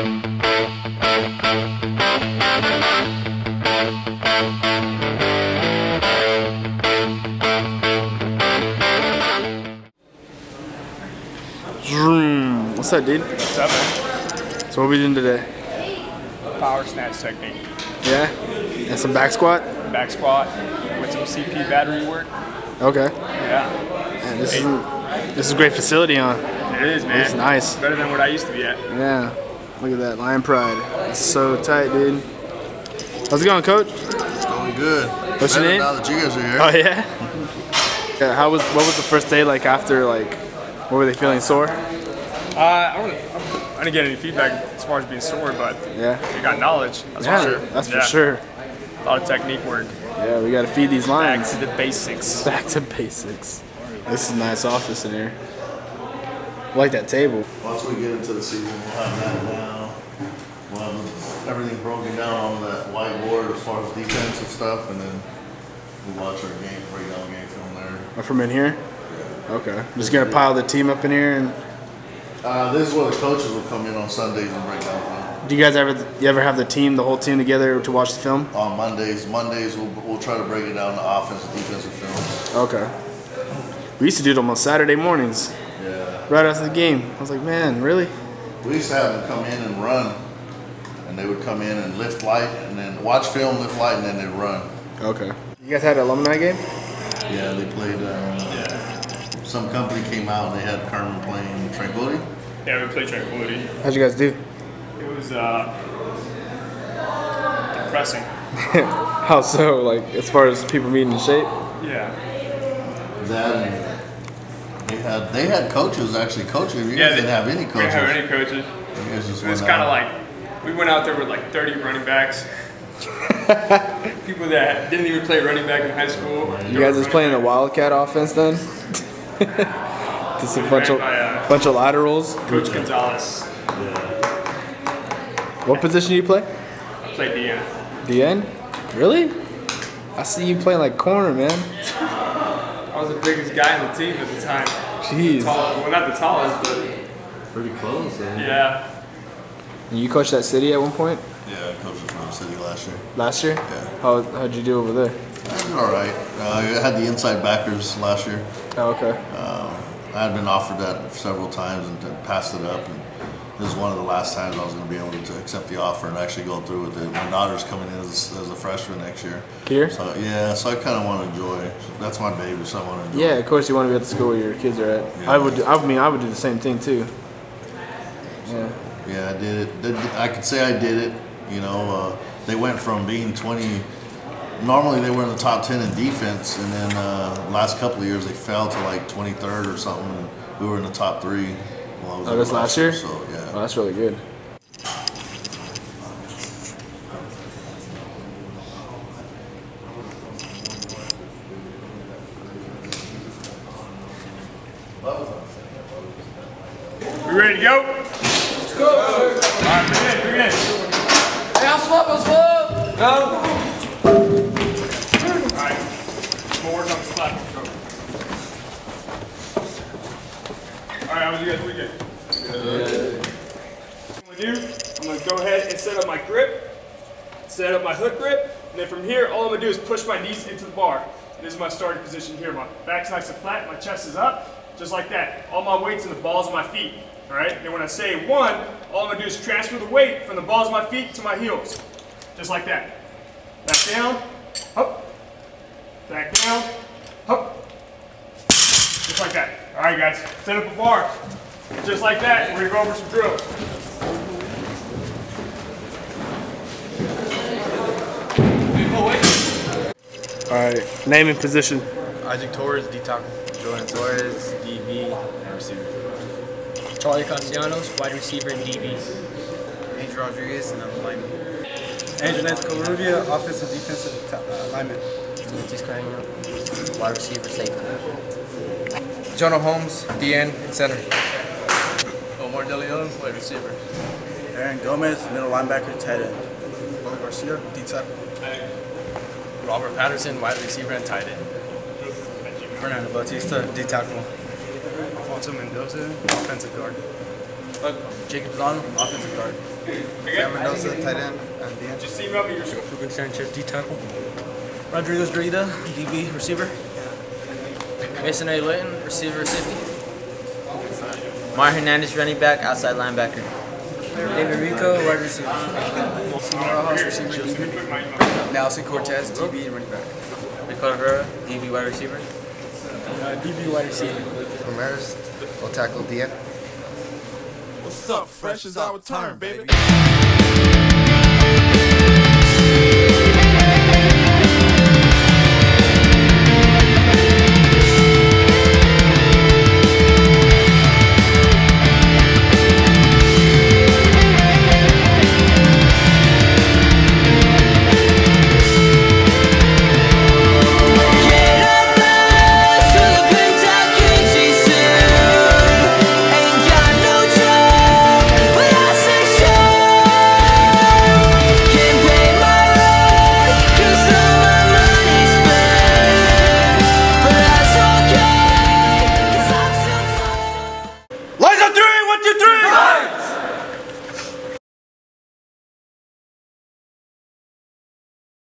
What's up, dude? What's up, man? So what are we doing today? Power snatch technique. Yeah? And some back squat? Back squat with some CP battery work. Okay. Yeah. Man, this is a great facility, huh? It is, man. It's nice. Better than what I used to be at. Yeah. Look at that, Lion Pride. It's so tight, dude. How's it going, Coach? It's going good. What's your name? Now that you guys are here. Oh, yeah? Yeah, what was the first day like after, like, what were they feeling, sore? I didn't get any feedback as far as being sore, but yeah, we got knowledge, that's yeah, for sure. That's for sure. A lot of technique work. Yeah, we got to feed these lions. Back to the basics. Back to basics. This is a nice office in here. I like that table. Once we get into the season, we'll have that now. We'll have everything broken down on that whiteboard as far as defensive stuff, and then we'll watch our breakdown game film there. Oh, from in here? Yeah. Okay. I'm just going to pile the team up in here and... this is where the coaches will come in on Sundays and break down film. Do you guys ever have the whole team together to watch the film? On Mondays we'll try to break it down to offensive and defensive film. Okay. We used to do it almost Saturday mornings. Yeah. Right after the game. I was like, man, really? We used to have them come in and run, and they would come in and lift light, and then watch film, lift light, and then they'd run. Okay. You guys had an alumni game? Yeah, they played. Some company came out and they had Kerman playing Tranquility. Yeah, we played Tranquility. How'd you guys do? It was depressing. How so? Like, as far as people being in shape? Yeah. That they had coaches actually coaching. You guys didn't have any coaches. We didn't have any coaches. You guys just it was kind of like, we went out there with like 30 running backs. People that didn't even play running back in high school. You guys just playing the Wildcat offense then? Just a bunch of laterals. Coach Gonzalez. What position do you play? I played DN. DN? Really? I see you playing like corner, man. I was the biggest guy on the team at the time. Jeez. Well, not the tallest, but pretty close. Yeah. And you coached at City at one point? Yeah, I coached at City last year. Last year? Yeah. How'd you do over there? I did all right. I had the inside backers last year. Oh, okay. I had been offered that several times and passed it up. And this is one of the last times I was going to be able to accept the offer and actually go through with it. My daughter's coming in as a freshman next year. Here? So yeah, so I kind of want to enjoy. That's my baby, so I want to enjoy. Yeah, of course you want to be at the school where your kids are at. Yeah. I would do the same thing too. Yeah. Yeah, I did it. I could say I did it. You know, they went from being 20. Normally they were in the top 10 in defense, and then last couple of years they fell to like 23rd or something. And we were in the top 3. While I was that's last year? So yeah. Oh, that's really good. We ready to go? Let's go. All right, bring it. Hey, I'm slow. Go. Alright, we'll work on the spot. Alright, how was you guys weekend? Good. What I'm going to do, I'm going to go ahead and set up my grip, set up my hook grip, and then from here, all I'm going to do is push my knees into the bar. This is my starting position here. My back's nice and flat, my chest is up, just like that. All my weight's in the balls of my feet. Alright, and when I say 1, all I'm going to do is transfer the weight from the balls of my feet to my heels. Just like that. Back down, up. Back down, up. Just like that. All right, guys, set up a bar. Just like that, we're gonna go over some drills. All right, name and position. Isaac Torres, D tackle. Jordan Torres, DB, and receiver. Charlie Castellanos, wide receiver and DB. Andrew Rodriguez, and I'm lineman. Andrew Covarrubias, offensive defensive lineman. Timothy's Carino, wide receiver, safety. Jonah Holmes, DN, and center. Omar De Leon, wide receiver. Aaron Gomez, middle linebacker, tight end. Willie Garcia, D tackle. Robert Patterson, wide receiver and tight end. Fernando Bautista, D tackle. Alfonso Mendoza, offensive guard. Jacob Zano, offensive guard. Again, Mendoza, tight end, and DN. just email me your score. Ruben Sanchez, D tackle. Rodriguez Drita, DB, receiver. Mason A. Layton, receiver, safety. Mar Hernandez, running back, outside linebacker. David Rico, wide receiver. House, receiver, DB. Nelson Cortez, DB, running back. Rico Herrera, DB, wide receiver. DB, wide receiver. Ramirez, will tackle DN. What's up, fresh is our turn, baby.